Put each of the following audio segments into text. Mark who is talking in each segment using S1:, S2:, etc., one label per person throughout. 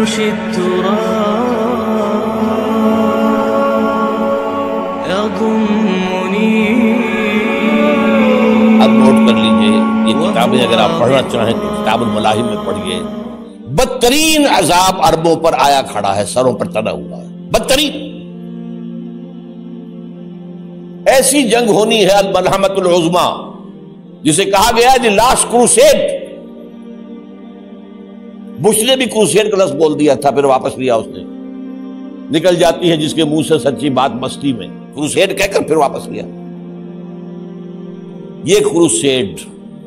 S1: التراب يضمني.
S2: اب نوٹ کر لیجئے یہ کتابیں اگر آپ پڑھنا چاہیں تو کتاب الملاحم میں پڑھیے. بدترین عذاب عربوں پر آیا کھڑا ہے، سروں پر چڑھا ہوا ہے. بدترین ایسی جنگ ہونی ہے الملحمۃ العظمیٰ، جسے کہا گیا ہے دی لاسٹ کروسیڈ. بش نے بھی کروسیڈ کا لفظ بول دیا تھا، پھر واپس لیا اس نے. نکل جاتی ہے جس کے منہ سے سچی بات مستی میں، کروسیڈ کہہ کر پھر واپس لیا. یہ کروسیڈ،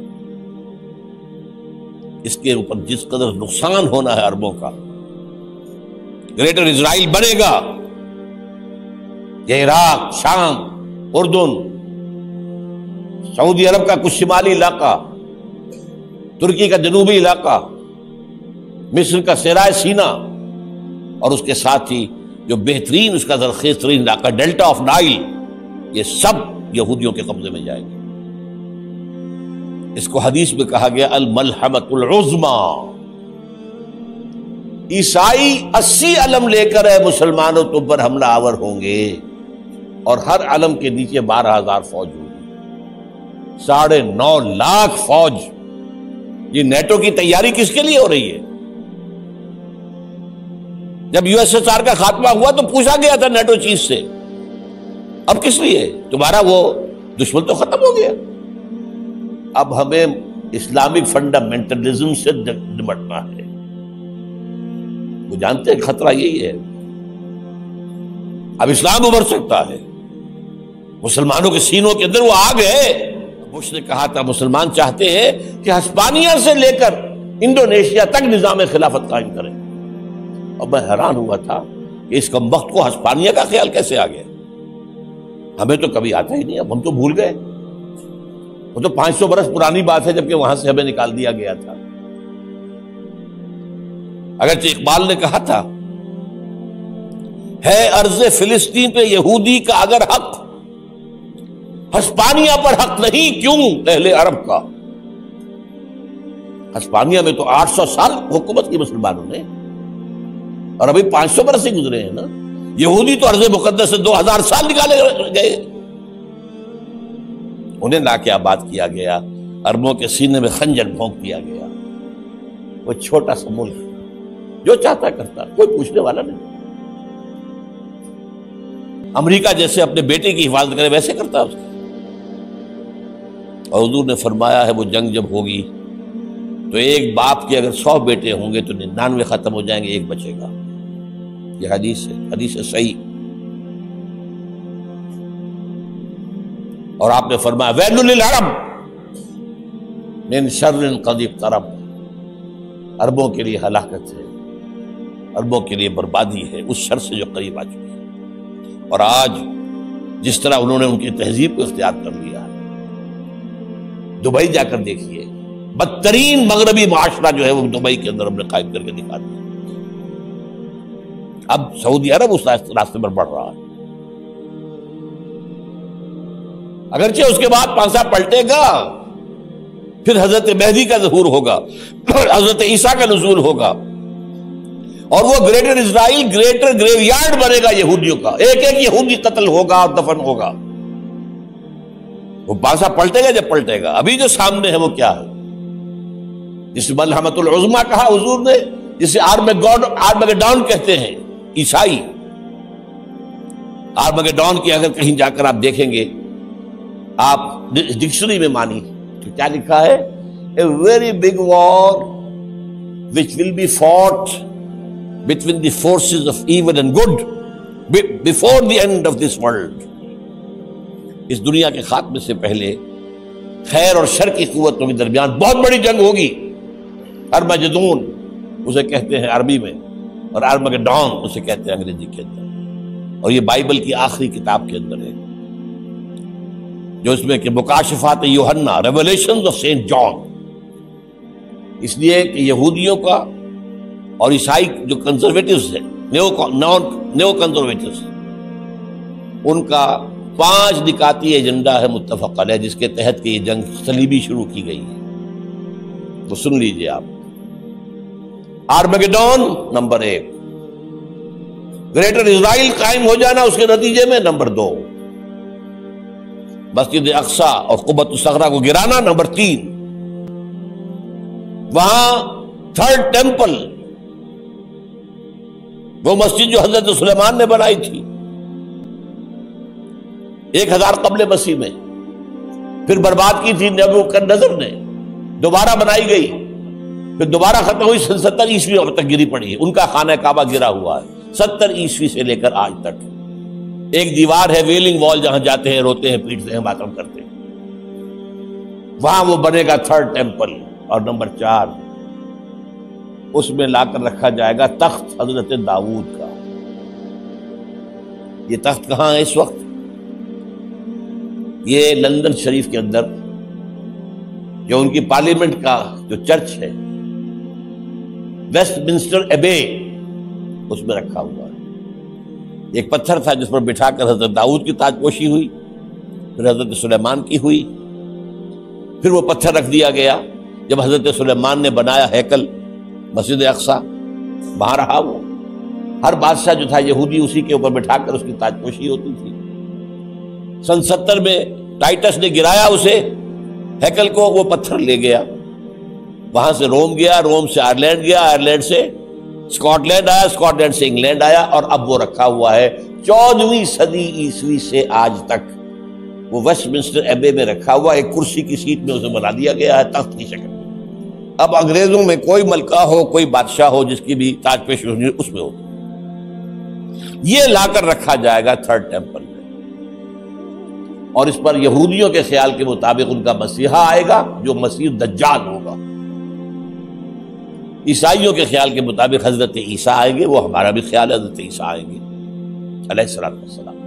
S2: اس کے اوپر جس قدر نقصان ہونا ہے عربوں کا. گریٹر اسرائیل بنے گا، یہ عراق، شام، اردن، سعودی عرب کا کچھ شمالی علاقہ، ترکی کا جنوبی علاقہ، مصر کا صحرائے سینا، اور اس کے ساتھ ہی جو بہترین اس کا زرخیز ترین علاقہ ڈیلٹا آف نائل، یہ سب یہودیوں کے قبضے میں جائیں گے. اس کو حدیث میں کہا گیا الملحمۃ العظمیٰ. عیسائی 80 علم لے کر مسلمانوں تم پر حملہ آور ہوں گے، اور ہر علم کے نیچے 12,000 فوج ہوگی. 9.5 لاکھ فوج. یہ نیٹو کی تیاری کس کے لیے ہو رہی ہے؟ جب یو ایس ایس آر کا خاتمہ ہوا تو پوچھا گیا تھا نیٹو چیف سے، اب کس لیے؟ تمہارا وہ دشمن تو ختم ہو گیا، اب ہمیں اسلامک فنڈامنٹلزم سے نمٹنا ہے. وہ جانتے ہیں خطرہ یہی ہے، اب اسلام ابھر سکتا ہے. مسلمانوں کے سینوں کے اندر وہ آگ ہے. بش نے کہا تھا مسلمان چاہتے ہیں کہ ہسپانیہ سے لے کر انڈونیشیا تک نظام خلافت قائم کریں. اور میں حیران ہوا تھا کہ اس کم وقت کو ہسپانیہ کا خیال کیسے آ گیا. ہمیں تو کبھی آتا ہی نہیں، اب ہم تو بھول گئے. وہ تو 500 برس پرانی بات ہے جبکہ وہاں سے ہمیں نکال دیا گیا تھا. اگرچہ اقبال نے کہا تھا ہے ارض فلسطین پہ یہودی کا اگر حق، ہسپانیہ پر حق نہیں کیوں اہل عرب کا. ہسپانیہ میں تو 800 سال حکومت کی مسلمانوں نے، اور ابھی 500 برس ہی گزرے ہیں نا. یہودی تو ارض مقدس سے 2000 سال نکالے گئے. انہیں لا کے آباد کیا گیا، عربوں کے سینے میں خنجر بھونک دیا گیا. وہ چھوٹا سا ملک جو چاہتا کرتا، کوئی پوچھنے والا نہیں. امریکہ جیسے اپنے بیٹے کی حفاظت کرے ویسے کرتا اس کا. اور حضور نے فرمایا ہے وہ جنگ جب ہوگی تو ایک باپ کے اگر 100 بیٹے ہوں گے تو 99 ختم ہو جائیں گے، ایک بچے گا. یہ حدیث ہے، حدیث ہے صحیح. اور آپ نے فرمایا ویل للعرب من شر قد اقترب. عربوں کے لیے ہلاکت ہے، عربوں کے لیے بربادی ہے اس شر سے جو قریب آ چکی ہے. اور آج جس طرح انہوں نے ان کی تہذیب کو اختیار کر لیا، دبئی جا کر دیکھیے، بدترین مغربی معاشرہ جو ہے وہ دبئی کے اندر ہم نے قائم کر کے دکھا دیا. اب سعودی عرب اس راستے پر بڑھ رہا ہے. اگرچہ اس کے بعد پانسا پلٹے گا، پھر حضرت مہدی کا ظہور ہوگا، حضرت عیسیٰ کا نزول ہوگا، اور وہ greater Israel greater graveyard بنے گا یہودیوں کا. ایک ایک یہودی قتل ہوگا اور دفن ہوگا. وہ پانسا پلٹے گا جب پلٹے گا. ابھی جو سامنے ہے وہ کیا ہے؟ جس ملحمۃ العظمیٰ کہا حضور نے، جسے آرمگیڈون کہتے ہیں عیسائی. آرمگیڈون کی اگر کہیں جا کر آپ دیکھیں گے، آپ ڈکشنری میں مانی تو کیا لکھا ہے؟ A very big war which will be fought between the forces of evil and good before the end of this world. اس دنیا کے خاتمے سے پہلے خیر اور شر کی قوتوں کے درمیان بہت بڑی جنگ ہوگی. ارمجدون اسے کہتے ہیں عربی میں، اور آرمگیڈون اسے کہتے ہیں انگریزی کے اندر. اور یہ بائبل کی آخری کتاب کے اندر ہے، جو اس میں کہ مکاشفات یوحنا، ریولیشنز آف سینٹ جان. اس لیے کہ یہودیوں کا اور عیسائی جو کنزرویٹوز ہیں، نیو کنزرویٹوز، ان کا 5 نکاتی ایجنڈا ہے متفق علیہ، جس کے تحت کہ یہ جنگ صلیبی شروع کی گئی ہے. تو سن لیجئے آرمیگیڈون نمبر 1، گریٹر اسرائیل قائم ہو جانا اس کے نتیجے میں نمبر 2، مسجد اقصی اور قبۃ الصغریٰ کو گرانا نمبر 3، وہاں تھرڈ ٹیمپل، وہ مسجد جو حضرت سلیمان نے بنائی تھی 1000 قبل مسیح میں، پھر برباد کی تھی نبوکدنضر نے، دوبارہ بنائی گئی، پھر دوبارہ ختم ہوئی 70 عیسوی اب تک گری پڑی ہے، ان کا خانہ کعبہ گرا ہوا ہے 70 عیسوی سے لے کر آج تک۔ ایک دیوار ہے ویلنگ وال، جہاں جاتے ہیں روتے ہیں پیٹتے ہیں ماتم کرتے ہیں، وہاں وہ بنے گا تھرڈ ٹیمپل۔ اور نمبر 4، اس میں لا کر رکھا جائے گا تخت حضرت داؤد کا۔ یہ تخت کہاں ہے اس وقت؟ یہ لندن شریف کے اندر جو ان کی پارلیمنٹ کا جو چرچ ہے ویسٹ منسٹر ایبے، اس میں رکھا ہوا ہے۔ ایک پتھر تھا جس پر بٹھا کر حضرت داؤد کی تاج پوشی ہوئی، پھر حضرت سلیمان کی ہوئی، پھر وہ پتھر رکھ دیا گیا جب حضرت سلیمان نے بنایا ہیکل مسجد اقصی، وہاں رہا وہ۔ ہر بادشاہ جو تھا یہودی اسی کے اوپر بٹھا کر اس کی تاج پوشی ہوتی تھی۔ سن 70 میں ٹائٹس نے گرایا اسے ہیکل کو، وہ پتھر لے گیا، وہاں سے روم گیا، روم سے آئرلینڈ گیا، آئرلینڈ سے اسکاٹ لینڈ آیا، اسکاٹ لینڈ سے انگلینڈ آیا، اور اب وہ رکھا ہوا ہے 14ویں صدی عیسوی سے آج تک۔ وہ ویسٹ منسٹر ایبے میں رکھا ہوا، ایک کرسی کی سیٹ میں اسے بنا دیا گیا ہے تخت کی شکل میں۔ اب انگریزوں میں کوئی ملکہ ہو، کوئی بادشاہ ہو جس کی بھی تاج پوشی ہونی اس میں ہوتی، یہ لا کر رکھا جائے گا تھرڈ ٹیمپل میں۔ اور اس پر یہودیوں کے خیال کے مطابق ان کا مسیحا آئے گا جو مسیح دجال ہوگا، عیسائیوں کے خیال کے مطابق حضرت عیسیٰ آئیں گے، وہ ہمارا بھی خیال ہے حضرت عیسیٰ آئیں گے علیہ السلام۔